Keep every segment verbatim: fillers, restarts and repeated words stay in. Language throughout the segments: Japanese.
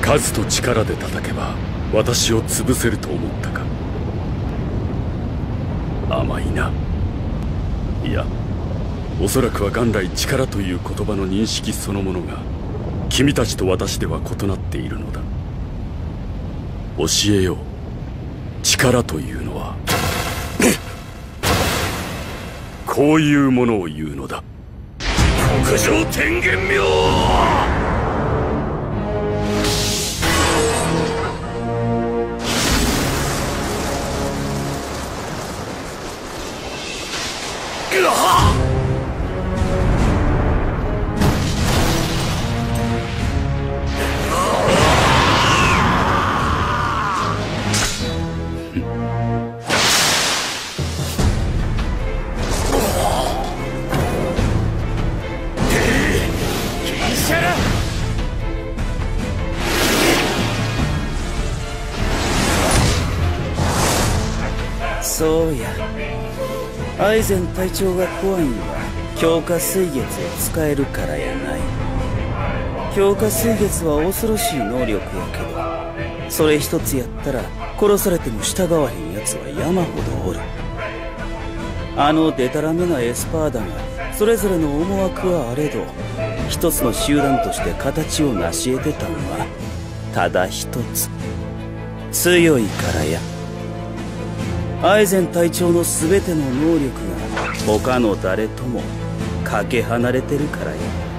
数と力で叩けば私を潰せると思ったか。甘いな。いや、おそらくは元来力という言葉の認識そのものが君たちと私では異なっているのだ。教えよう。力というのはこういうものを言うのだ。極上天元妙。 そうや、アイゼン隊長が怖いんは強化水月を使えるからやない。強化水月は恐ろしい能力やけど、それ一つやったら殺されても従わへん奴は山ほどおる。あのデタラメなエスパーダがそれぞれの思惑はあれど、一つの集団として形を成し得てたんはただ一つ、強いからや。アイゼン隊長の全ての能力が他の誰ともかけ離れてるからや。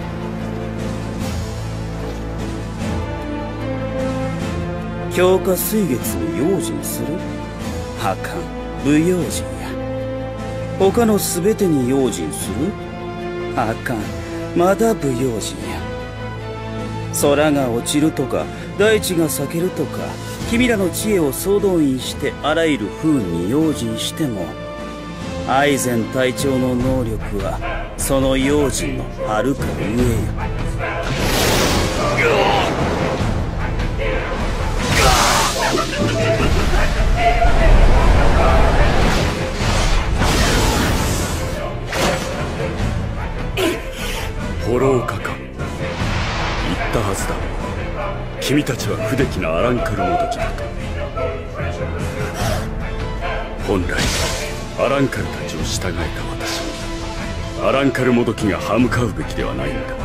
強化水月に用心する？はかん、不用心や。他の全てに用心する？はかん、まだ不用心や。空が落ちるとか大地が裂けるとか、君らの知恵を総動員してあらゆる不運に用心しても、アイゼン隊長の能力はその用心のはるか上や。 愚かか。言ったはずだ。君たちは不出来なアランカルもどきだと。本来アランカルたちを従えた私にアランカルもどきが歯向かうべきではないんだ。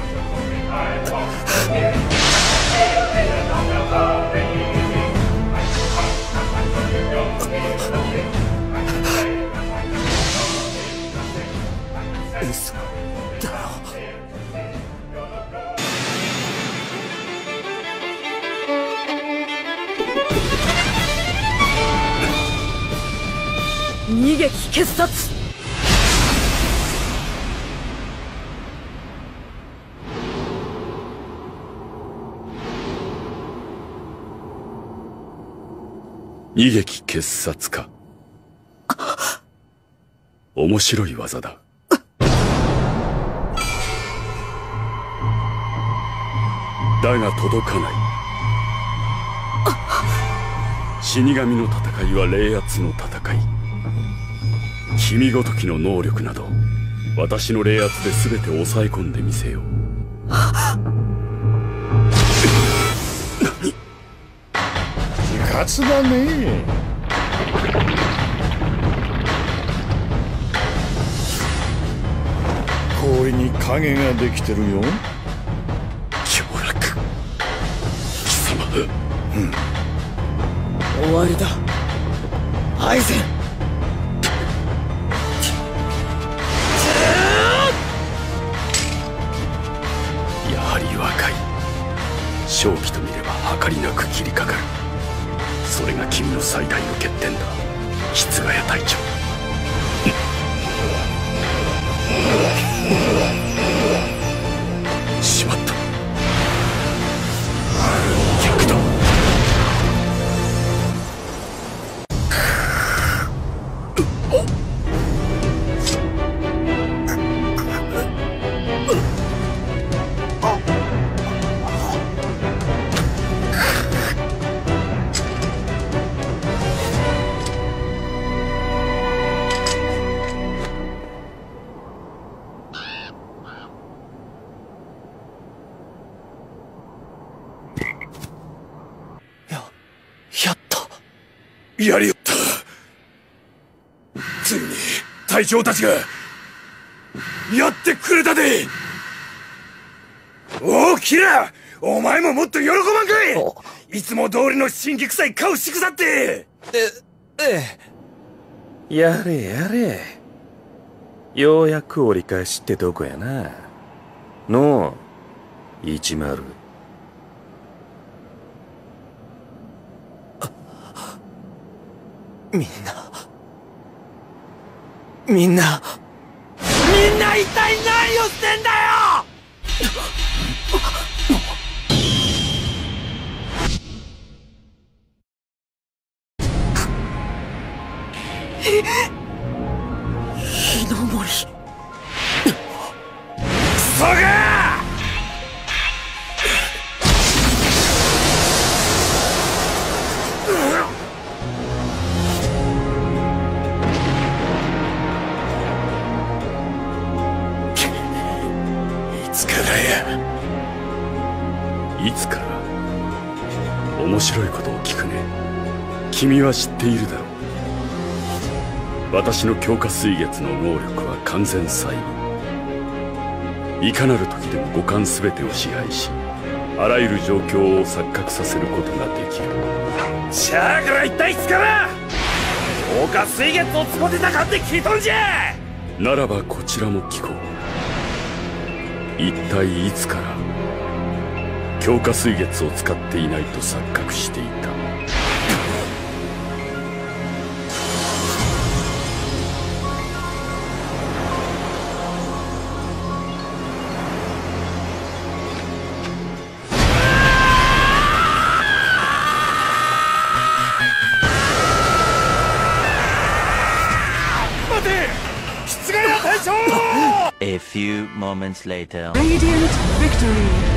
嘘だろ。 二撃傑殺。 二撃傑殺か。面白い技だ。だが届かない。死神の戦いは冷圧の戦い。君ごときの能力など私の冷圧で全て抑え込んでみせよう。何？ 自活だね。氷に影ができてるよ。 凶楽貴様。うん、 終わりだ、アイゼン。 やはり若い。正気と見れば計りなく切りかかる。それが君の最大の欠点だ、室ヶ谷隊長。しまった。逆だ。 やりよった。ついに隊長たちがやってくれたで。おおキラー、お前ももっと喜ばんかい。いつも通りの辛気臭い顔しくさって。 えええやれやれ、ようやく折り返しってとこやなのう一丸。みんなみんなみんな一体何をしてんだよ。日の森。クソがいつからや。 いつから。面白いことを聞くね。君は知っているだろう。私の強化水月の能力は完全細部。いかなる時でも五感全てを支配し、あらゆる状況を錯覚させることができる。 しゃあから一体いつから強化水月を使ってたかって聞いとんじゃ。 ならばこちらも聞こう。一体いつから強化水月を使っていないと錯覚していた。 A few moments later. Radiant victory.